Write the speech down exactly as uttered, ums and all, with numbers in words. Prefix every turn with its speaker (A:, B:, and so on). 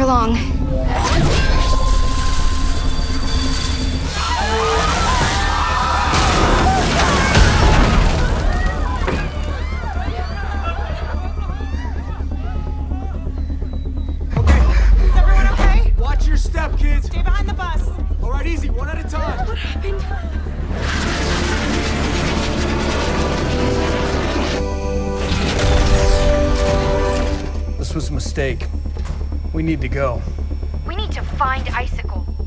A: for long.
B: Watch your step, kids!
C: Stay behind the bus!
B: Alright, easy, one at a time!
C: What happened?
B: This was a mistake. We need to go.
A: We need to find Icicle.